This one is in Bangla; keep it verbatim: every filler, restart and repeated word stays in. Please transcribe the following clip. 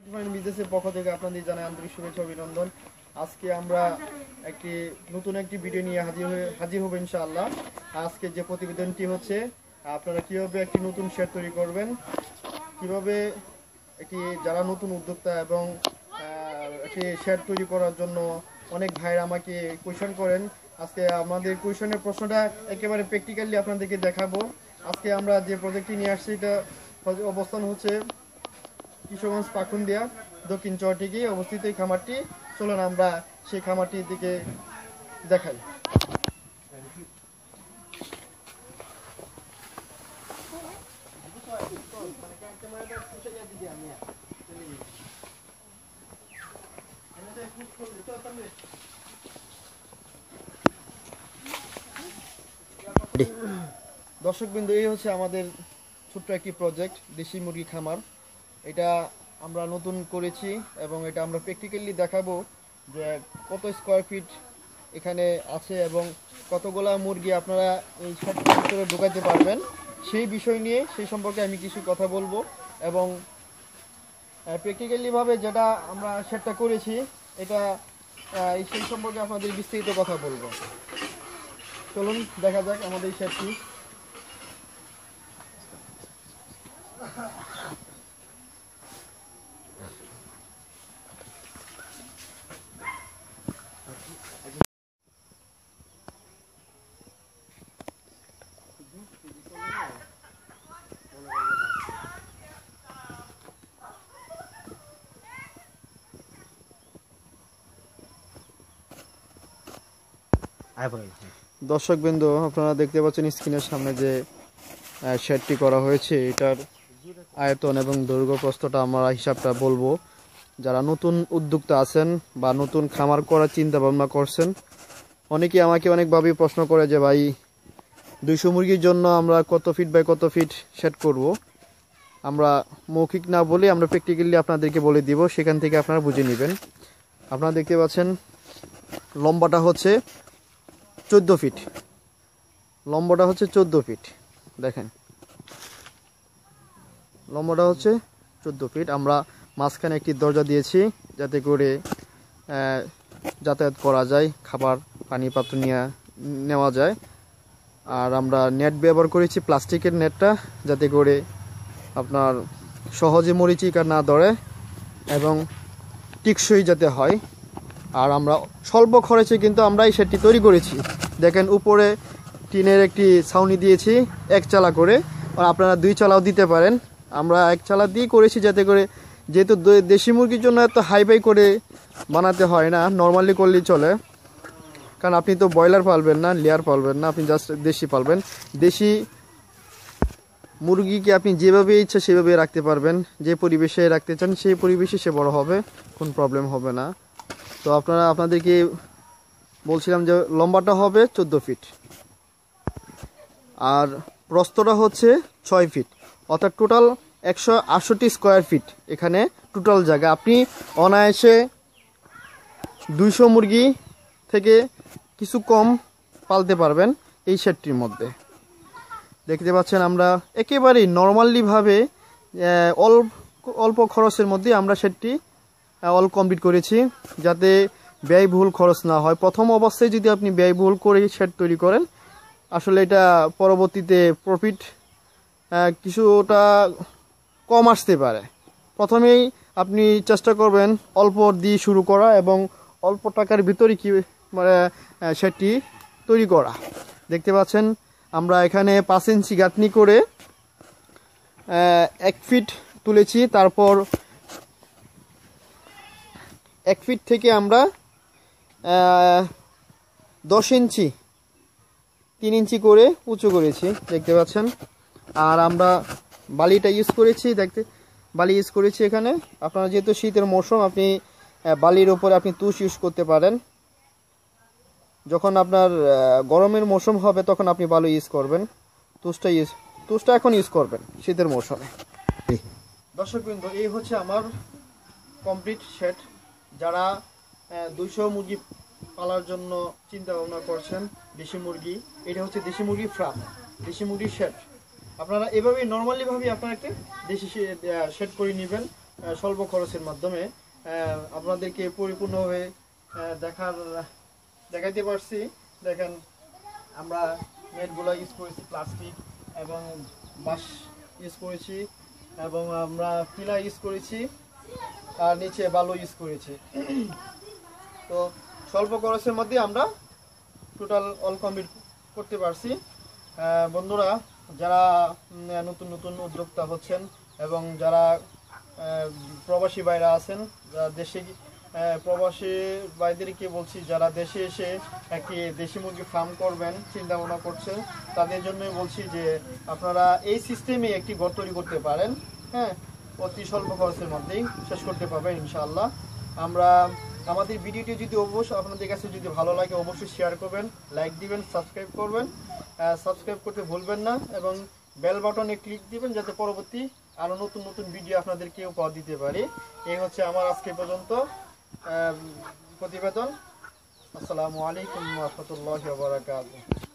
বিজনেসের পক্ষ থেকে আপনাদের জানাই আন্তরিক শুভেচ্ছা অভিনন্দন। আজকে আমরা একটি নতুন একটি ভিডিও নিয়ে হাজির হয়ে হাজির হব ইনশাআল্লাহ। আজকে যে প্রতিবেদনটি হচ্ছে আপনারা কিভাবে একটি নতুন শেড তৈরি করবেন, কিভাবে একটি যারা নতুন উদ্যোক্তা এবং একটি শেড তৈরি করার জন্য অনেক ভাইরা আমাকে কোয়েশন করেন। আজকে আমাদের কোয়েশনের প্রশ্নটা একেবারে প্র্যাকটিক্যালি আপনাদেরকে দেখাবো। আজকে আমরা যে প্রজেক্টটি নিয়ে আসছি এটা অবস্থান হচ্ছে কিশোরগঞ্জ পাকুন্দিয়া দক্ষিণ চরটিকে অবস্থিত এই খামারটি। চলুন আমরা সেই খামারটির দিকে দেখাই। দর্শকবৃন্দ, এই হচ্ছে আমাদের ছোট্ট একটি প্রজেক্ট, দেশি মুরগি খামার। এটা আমরা নতুন করেছি এবং এটা আমরা প্র্যাকটিক্যালি দেখাবো যে কত স্কোয়ার ফিট এখানে আছে এবং কতগুলা মুরগি আপনারা এই শেডের ভিতরে ঢোকাতে পারবেন সেই বিষয় নিয়ে সেই সম্পর্কে আমি কিছু কথা বলবো এবং প্র্যাকটিক্যালিভাবে যেটা আমরা শেডটা করেছি এটা সেই সম্পর্কে আপনাদের বিস্তারিত কথা বলবো। চলুন দেখা যাক আমাদের এই শেডটি। দর্শকবৃন্দ, আপনারা দেখতে পাচ্ছেন স্ক্রিনের সামনে যে শেডটি করা হয়েছে, এটার আয়তন এবং দৈর্ঘ্য প্রস্থটা আমরা হিসাবটা বলবো। যারা নতুন উদ্যোক্তা আছেন বা নতুন খামার করার চিন্তা ভাবনা করছেন, অনেকেই আমাকে অনেকভাবে প্রশ্ন করে যে ভাই দুইশো মুরগির জন্য আমরা কত ফিট বাই কত ফিট শেড করব। আমরা মৌখিক না বলে আমরা প্র্যাকটিক্যালি আপনাদেরকে বলে দিব, সেখান থেকে আপনারা বুঝে নেবেন। আপনারা দেখতে পাচ্ছেন লম্বাটা হচ্ছে চোদ্দো ফিট, লম্বাটা হচ্ছে চোদ্দো ফিট। দেখেন লম্বাটা হচ্ছে চোদ্দো ফিট। আমরা মাঝখানে একটি দরজা দিয়েছি যাতে করে যাতায়াত করা যায়, খাবার পানি পাত্র নিয়ে নেওয়া যায়। আর আমরা নেট ব্যবহার করেছি, প্লাস্টিকের নেটটা, যাতে করে আপনার সহজে মরিচিকা না ধরে এবং টিকসই যাতে হয়। আর আমরা স্বল্প খরচে কিন্তু আমরা এই শেডটি তৈরি করেছি। দেখেন উপরে টিনের একটি ছাউনি দিয়েছি এক চালা করে, আর আপনারা দুই চালাও দিতে পারেন। আমরা এক চালা দিয়ে করেছি যাতে করে, যেহেতু দেশি মুরগির জন্য এত হাই ফাই করে বানাতে হয় না, নর্মালি করলেই চলে। কারণ আপনি তো ব্রয়লার পালবেন না, লেয়ার পালবেন না, আপনি জাস্ট দেশি পালবেন। দেশি মুরগিকে আপনি যেভাবে ইচ্ছা সেভাবে রাখতে পারবেন, যে পরিবেশে রাখতে চান সেই পরিবেশে সে বড় হবে, কোনো প্রবলেম হবে না। তো আপনারা আপনাদেরকে বলছিলাম যে লম্বাটা হবে চোদ্দো ফিট আর প্রস্থটা হচ্ছে ছয় ফিট, অর্থাৎ টোটাল একশো আটষট্টি স্কোয়ার ফিট এখানে টোটাল জায়গা। আপনি অনায়াসে দুইশো মুরগি থেকে কিছু কম পালতে পারবেন এই শেডটির মধ্যে। দেখতে পাচ্ছেন আমরা একেবারেই নর্মালিভাবে অল্প অল্প খরচের মধ্যে আমরা শেডটি অল কমপ্লিট করেছি, যাতে ব্যয়বহুল খরচ না হয়। প্রথম অবস্থায় যদি আপনি ব্যয়বহুল করে শেড তৈরি করেন, আসলে এটা পরবর্তীতে প্রফিট কিছুটা কম আসতে পারে। প্রথমেই আপনি চেষ্টা করবেন অল্প দিয়ে শুরু করা এবং অল্প টাকার ভিতরে কি মানে শেডটি তৈরি করা। দেখতে পাচ্ছেন আমরা এখানে পাঁচ ইঞ্চি গাঁথনি করে এক ফিট তুলেছি, তারপর এক ফিট থেকে আমরা দশ ইঞ্চি তিন ইঞ্চি করে উঁচু করেছি, দেখতে পাচ্ছেন। আর আমরা বালিটা ইউজ করেছি, দেখতে বালি ইউজ করেছি এখানে। আপনারা যেহেতু শীতের মৌসুম, আপনি বালির উপরে আপনি তুষ ইউজ করতে পারেন। যখন আপনার গরমের মৌসুম হবে তখন আপনি বালু ইউজ করবেন, তুষটা ইউজ তুষটা এখন ইউজ করবেন শীতের মৌসুমে। দর্শকবৃন্দ, এই হচ্ছে আমার কমপ্লিট শেড। যারা দুইশো মুরগি পালার জন্য চিন্তা ভাবনা করছেন, দেশি মুরগি, এটা হচ্ছে দেশি মুরগি ফার্ম, দেশি মুরগির শেড। আপনারা এভাবেই নর্মালিভাবে আপনারা একটা দেশি শেড করে নেবেন। আহ, স্বল্প খরচের মাধ্যমে আহ, আপনাদেরকে পরিপূর্ণভাবে আহ, দেখার দেখাইতে পারছি। দেখেন আমরা নেটগুলো ইউজ করেছি প্লাস্টিক এবং বাঁশ ইউজ করেছি এবং আমরা পিলা ইউজ করেছি আর নিচে বালু ইউজ করেছি। তো স্বল্প খরচের মধ্যে আমরা টোটাল অল কমপ্লিট করতে পারছি। আহ, বন্ধুরা যারা উম, নতুন নতুন উদ্যোক্তা হচ্ছেন এবং যারা আহ, প্রবাসী ভাইরা আছেন, যারা দেশে আহ, প্রবাসী ভাইদেরকে বলছি যারা দেশে এসে একটি দেশি মুরগি ফার্ম করবেন চিন্তা ভাবনা করছেন, তাদের জন্য বলছি যে আপনারা এই সিস্টেমে একটি ঘর তৈরি করতে পারেন। হ্যাঁ, অতি স্বল্প খরচের মধ্যেই শেষ করতে পারবেন ইনশাআল্লাহ। আমরা আমাদের ভিডিওটি যদি অবশ্যই আপনাদের কাছে যদি ভালো লাগে অবশ্যই শেয়ার করবেন, লাইক দিবেন, সাবস্ক্রাইব করবেন। সাবস্ক্রাইব করতে ভুলবেন না এবং বেল বাটনে ক্লিক দিবেন যাতে পরবর্তী আরও নতুন নতুন ভিডিও আপনাদেরকে উপহার দিতে পারি। এই হচ্ছে আমার আজকে পর্যন্ত প্রতিবেদন। আসসালামু আলাইকুম ওয়া রাহমাতুল্লাহি ওয়া বারাকাতুহু।